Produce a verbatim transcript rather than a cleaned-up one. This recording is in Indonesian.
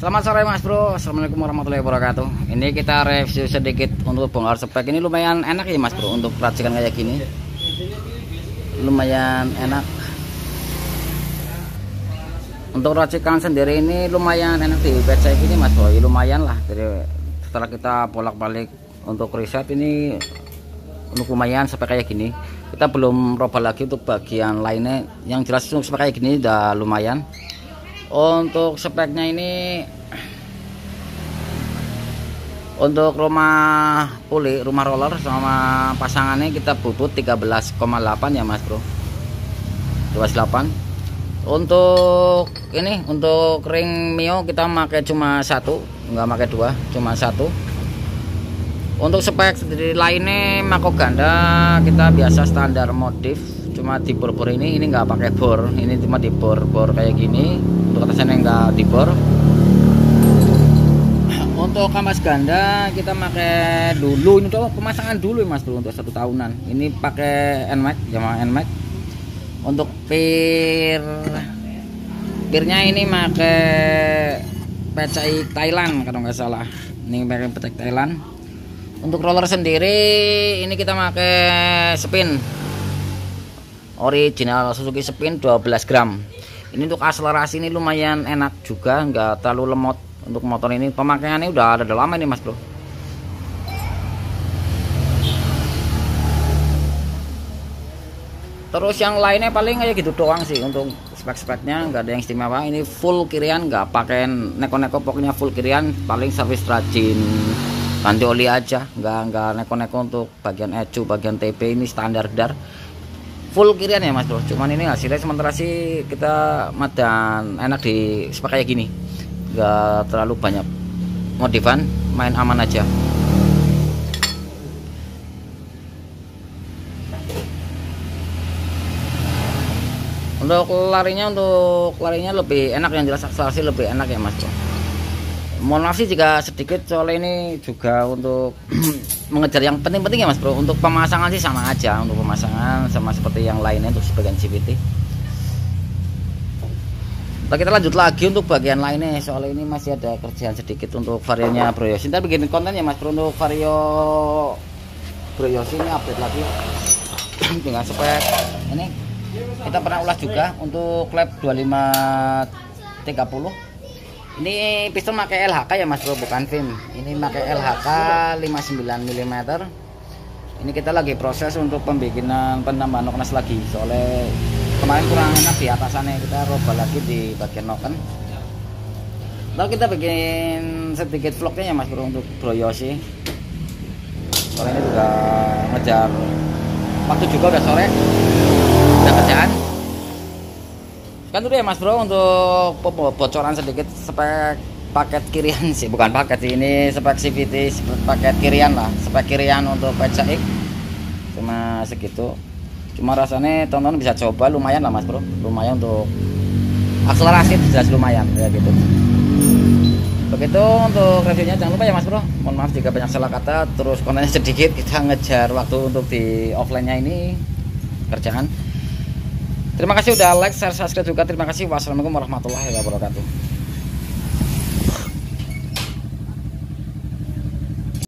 Selamat sore Mas Bro, Assalamualaikum warahmatullahi wabarakatuh. Ini kita review sedikit untuk bongkar spek. Ini lumayan enak ya Mas Bro, untuk racikan kayak gini lumayan enak. Untuk racikan sendiri ini lumayan enak di website ini Mas Bro, ya, lumayan lah. Jadi setelah kita bolak-balik untuk riset ini untuk lumayan spek kayak gini. Kita belum roba lagi untuk bagian lainnya. Yang jelas untuk spek kayak gini udah lumayan. Untuk speknya ini untuk rumah puli, rumah roller sama pasangannya kita bubut tiga belas koma delapan ya Mas Bro, tiga belas koma delapan. Untuk ini untuk ring Mio kita pakai cuma satu, nggak pakai dua, cuma satu. Untuk spek sendiri lainnya mako ganda kita biasa standar modif, cuma di bor-bor ini ini nggak pakai bor, ini cuma di bor-bor kayak gini. Untuk atasnya nggak di bor. Untuk kampas ganda kita pakai dulu ini tuh pemasangan dulu ya Mas Bro, untuk satu tahunan. Ini pakai Nmax, Yamaha Nmax. Untuk pir pirnya ini pakai P C I Thailand kalau nggak salah. Ini pakai P C I Thailand. Untuk roller sendiri ini kita pakai spin original Suzuki Spin dua belas gram. Ini untuk akselerasi ini lumayan enak juga, nggak terlalu lemot. Untuk motor ini pemakaiannya udah ada lama nih Mas Bro. Terus yang lainnya paling kayak gitu doang sih untuk spek-speknya, nggak ada yang istimewa. Ini full kirian, nggak pakai neko-neko, pokoknya full kirian. Paling servis rajin ganti oli aja, nggak nggak neko-neko. Untuk bagian E C U, bagian T P ini standar dar. Full kirian ya Mas Bro. Cuman ini hasilnya sementara sih kita madan enak di spek kayak gini, nggak terlalu banyak modifan, main aman aja. Untuk larinya untuk larinya lebih enak, yang jelas akselerasi lebih enak ya Mas Bro. Mohon maaf sih jika sedikit, soalnya ini juga untuk mengejar yang penting-penting ya Mas Bro. Untuk pemasangan sih sama aja, untuk pemasangan sama seperti yang lainnya untuk sebagian C V T. Nah, kita lanjut lagi untuk bagian lainnya, soalnya ini masih ada kerjaan sedikit untuk varionya Bro Yosi. Ntar bikin konten ya Mas Bro untuk vario Bro Yosi ini update lagi dengan spek ini. Kita pernah ulas juga untuk klep dua lima tiga puluh. Ini piston pakai L H K ya Mas Bro, bukan V I M. Ini pakai L H K lima puluh sembilan milimeter. Ini kita lagi proses untuk pembikinan penambahan noknas lagi, soalnya kemarin kurang enak di atasannya, kita roba lagi di bagian noken. Lalu kita bikin sedikit vlognya ya Mas Bro untuk Bro Yosi. Soalnya ini juga ngejar waktu juga, udah sore, udah kerjaan. Kan dulu ya Mas Bro untuk bocoran sedikit spek paket kirian sih, bukan paket sih, ini spek C V T paket kirian lah, spek kirian untuk P C X cuma segitu. Cuma rasanya tonton bisa coba, lumayan lah Mas Bro, lumayan untuk akselerasi jelas lumayan ya gitu. Begitu untuk reviewnya, jangan lupa ya Mas Bro, mohon maaf jika banyak salah kata, terus kontennya sedikit, kita ngejar waktu untuk di offline-nya ini kerjaan. Terima kasih udah like, share, subscribe juga. Terima kasih. Wassalamualaikum warahmatullahi wabarakatuh.